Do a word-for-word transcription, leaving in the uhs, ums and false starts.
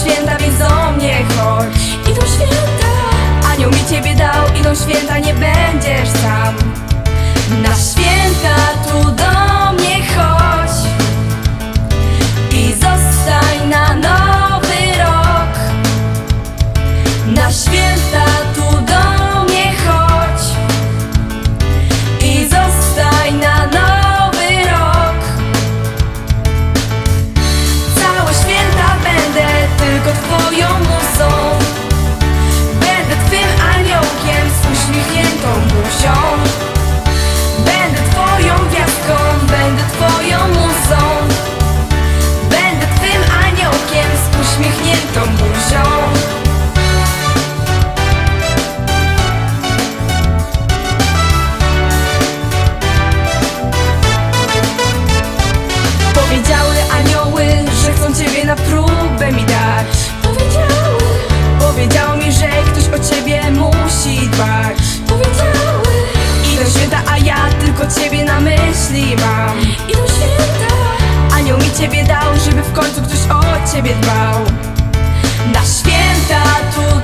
święta, więc do mnie chodź. Idą święta, anioł mi ciebie dał. Idą święta, nie będziesz sam. Na święta tu do mnie chodź i zostań na nowy rok. Na święta tu do mnie chodź i zostań na nowy rok. Całe święta będę tylko twoją muzą. Będę twym aniołkiem z uśmiechniętą buzią. Będę twoją gwiazdką, będę twoją muzą. Będę twym aniołkiem z uśmiechniętą buzią. Powiedziały anioły, że chcą ciebie na próbę mi dać. Powiedziały, powiedziało mi, że ktoś o ciebie musi dbać. Powiedziały, idą święta, a ja tylko ciebie na myśli mam. Idą święta, anioł mi ciebie dał, żeby w końcu ktoś o ciebie dbał. Na święta tu